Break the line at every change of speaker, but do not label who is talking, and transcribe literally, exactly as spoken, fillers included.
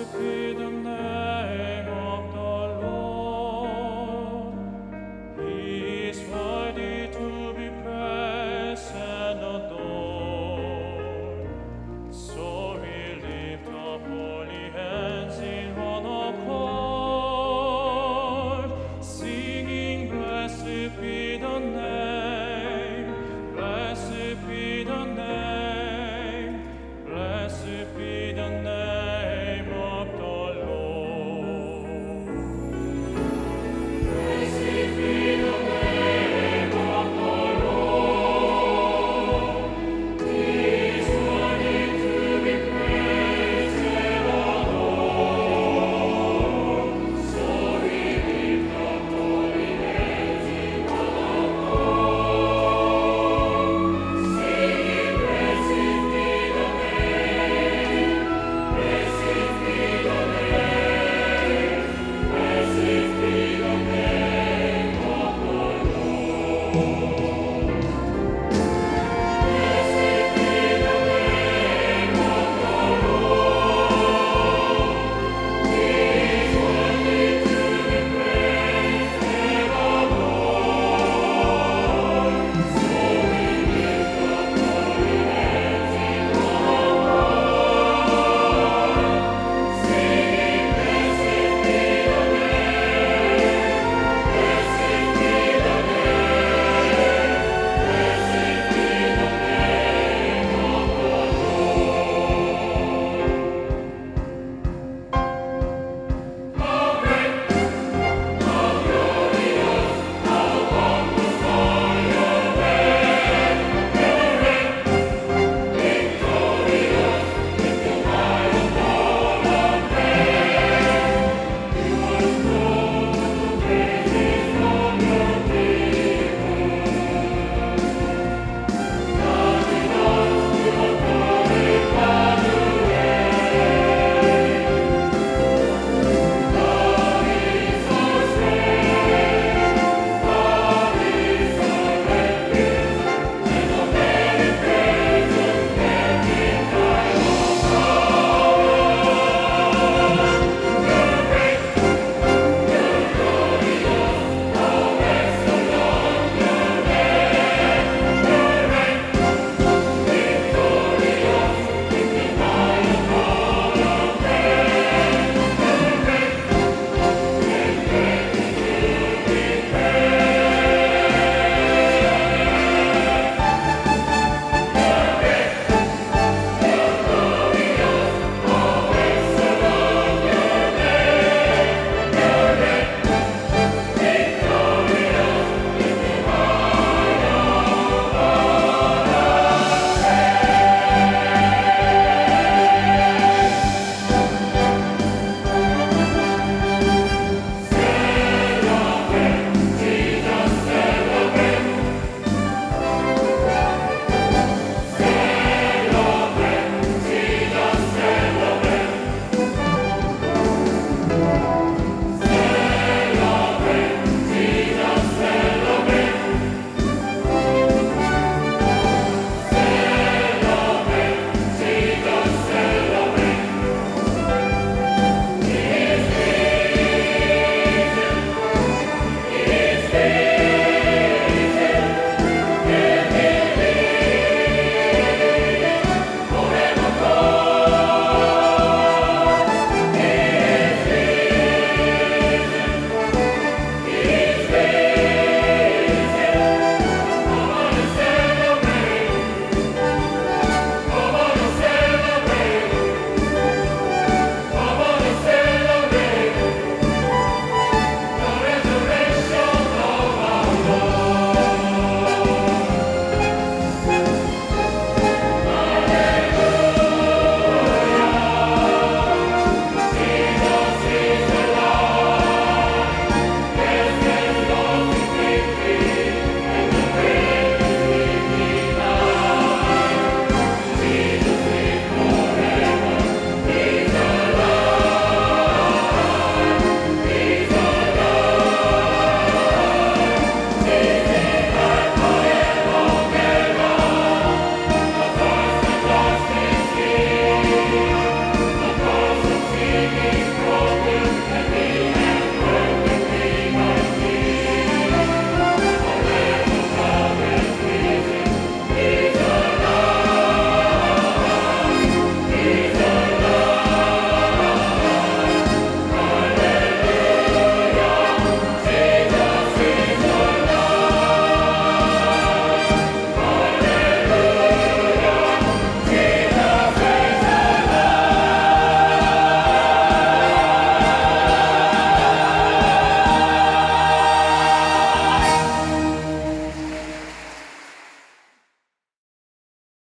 be the name of the Lord. He is worthy to be praised and adored. So we lift up holy hands in one accord, singing, Blessed be the name, blessed be the name, blessed be the name of the Lord. Blessed be the name of the Lord. He is worthy to be praised and adored. So we lift up holy hands in one accord, singing, Blessed be the name, blessed be the name, blessed be the name of the Lord.